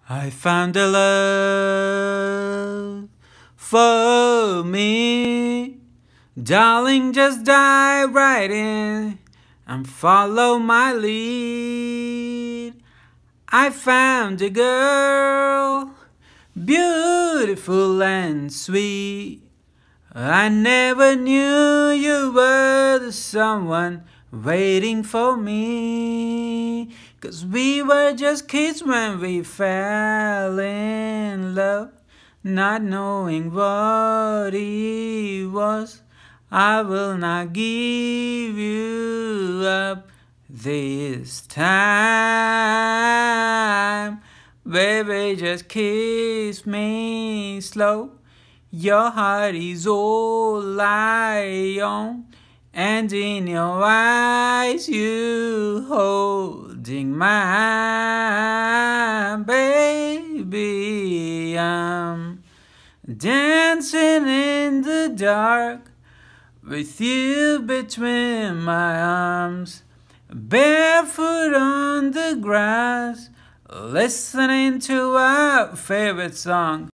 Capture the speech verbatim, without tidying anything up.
I found a love for me. Darling, just dive right in and follow my lead. I found a girl, beautiful and sweet. I never knew you were the someone waiting for me. 'Cause we were just kids when we fell in love, not knowing what it was. I will not give you up this time. Baby, just kiss me slow. Your heart is all I own, and in your eyes you holding mine. Baby, I'm dancing in the dark with you between my arms, barefoot on the grass, listening to our favorite song.